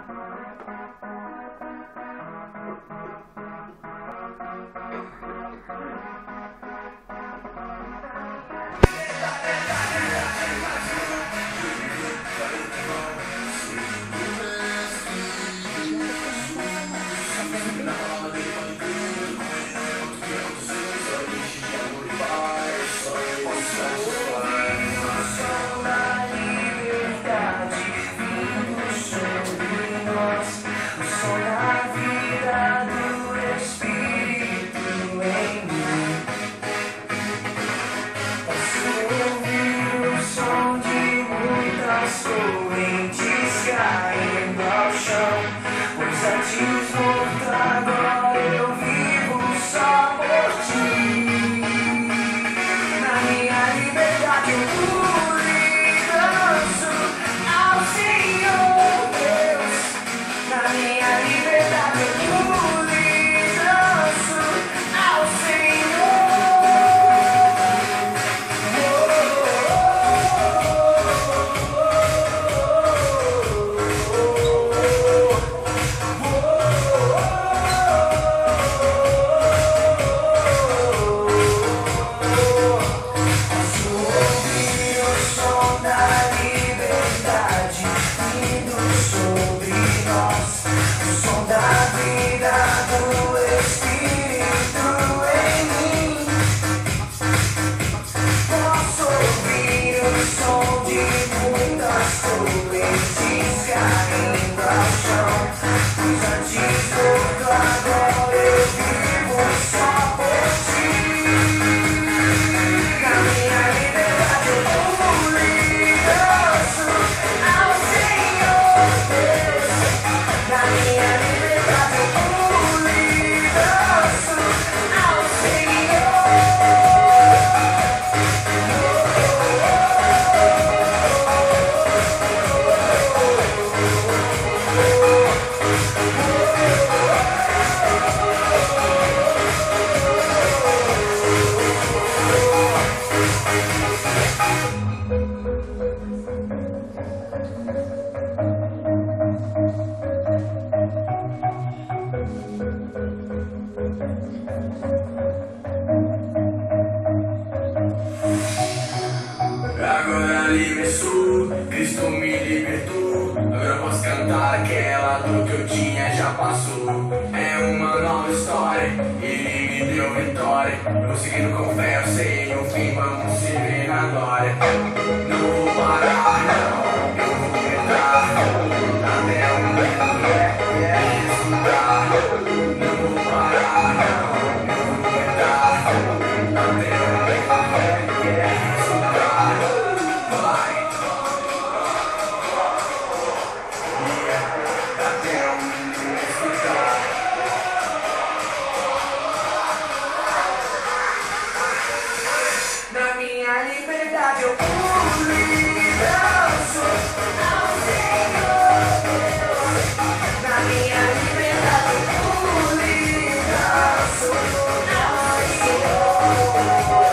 Cristo me libertou. Agora eu posso cantar aquela dor que eu tinha já passou. É uma nova história, Ele me deu vitória. Eu seguindo com fé, eu sei, no fim vamos se ver na glória. Não vou parar, não, eu vou gritar até o momento estudar. Não vou parar, não, eu vou gritar até o momento estudar. Vai. Na minha liberdade eu pulo e danço ao Senhor Deus. Na minha liberdade eu pulo e danço ao Senhor.